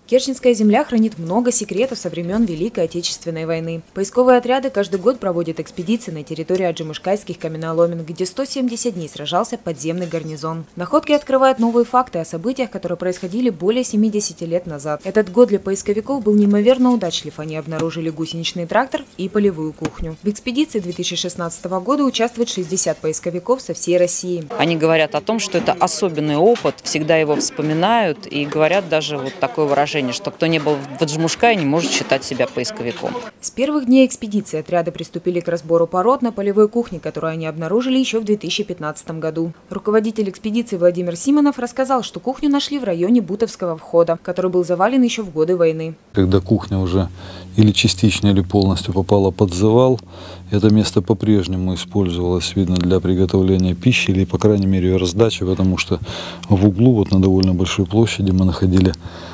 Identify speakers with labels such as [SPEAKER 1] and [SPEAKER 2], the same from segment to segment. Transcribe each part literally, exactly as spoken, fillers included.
[SPEAKER 1] Керченская земля хранит много секретов со времен Великой Отечественной войны. Поисковые отряды каждый год проводят экспедиции на территории аджимушкайских каменоломен, где сто семьдесят дней сражался подземный гарнизон. Находки открывают новые факты о событиях, которые происходили более семидесяти лет назад. Этот год для поисковиков был неимоверно удачлив. Они обнаружили гусеничный трактор и полевую кухню. В экспедиции две тысячи шестнадцатого года участвует шестьдесят поисковиков со всей России.
[SPEAKER 2] Они говорят о том, что это особенный опыт, всегда его вспоминают и говорят даже вот такое выражение, что кто не был в Аджимушкае, не может считать себя поисковиком.
[SPEAKER 1] С первых дней экспедиции отряды приступили к разбору пород на полевой кухне, которую они обнаружили еще в две тысячи пятнадцатом году. Руководитель экспедиции Владимир Симонов рассказал, что кухню нашли в районе Бутовского входа, который был завален еще в годы войны.
[SPEAKER 3] Когда кухня уже или частично, или полностью попала под завал, это место по-прежнему использовалось, видно, для приготовления пищи или, по крайней мере, ее раздачи, потому что в углу, вот на довольно большой площади, мы находили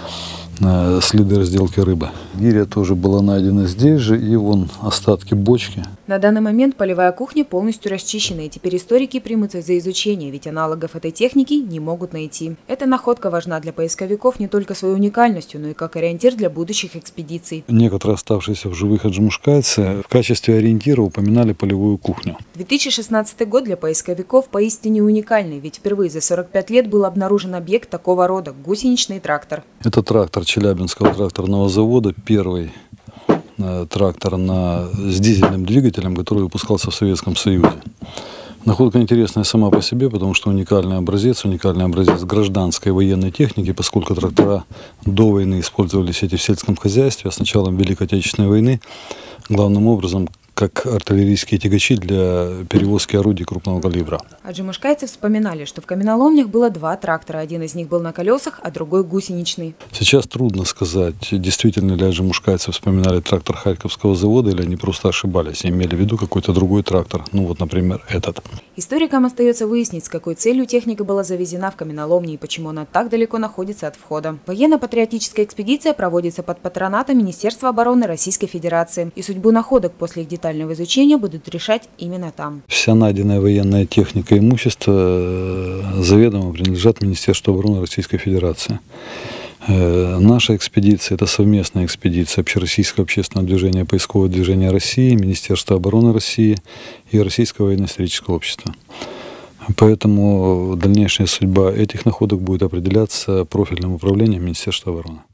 [SPEAKER 3] следы разделки рыбы. Гиря тоже была найдена здесь же, и вон остатки бочки.
[SPEAKER 1] На данный момент полевая кухня полностью расчищена, и теперь историки примутся за изучение, ведь аналогов этой техники не могут найти. Эта находка важна для поисковиков не только своей уникальностью, но и как ориентир для будущих экспедиций.
[SPEAKER 3] Некоторые оставшиеся в живых аджимушкайцы в качестве ориентира упоминали полевую кухню.
[SPEAKER 1] две тысячи шестнадцатый год для поисковиков поистине уникальный, ведь впервые за сорок пять лет был обнаружен объект такого рода – гусеничный трактор.
[SPEAKER 3] Это трактор Челябинского тракторного завода, первый э, трактор на, с дизельным двигателем, который выпускался в Советском Союзе. Находка интересная сама по себе, потому что уникальный образец, уникальный образец гражданской военной техники, поскольку трактора до войны использовались эти в сельском хозяйстве, а с началом Великой Отечественной войны главным образом как артиллерийские тягачи для перевозки орудий крупного калибра.
[SPEAKER 1] Аджимушкайцы вспоминали, что в каменоломнях было два трактора. Один из них был на колесах, а другой гусеничный.
[SPEAKER 3] Сейчас трудно сказать, действительно ли аджимушкайцы вспоминали трактор Харьковского завода, или они просто ошибались и имели в виду какой-то другой трактор. Ну вот, например, этот.
[SPEAKER 1] Историкам остается выяснить, с какой целью техника была завезена в каменоломни и почему она так далеко находится от входа. Военно-патриотическая экспедиция проводится под патронатом Министерства обороны Российской Федерации. И судьбу находок после их детального изучения будут решать именно там.
[SPEAKER 3] Вся найденная военная техника и имущество заведомо принадлежат Министерству обороны Российской Федерации. Наша экспедиция – это совместная экспедиция Общероссийского общественного движения «Поисковое движение России», Министерства обороны России и Российского военно-исторического общества. Поэтому дальнейшая судьба этих находок будет определяться профильным управлением Министерства обороны.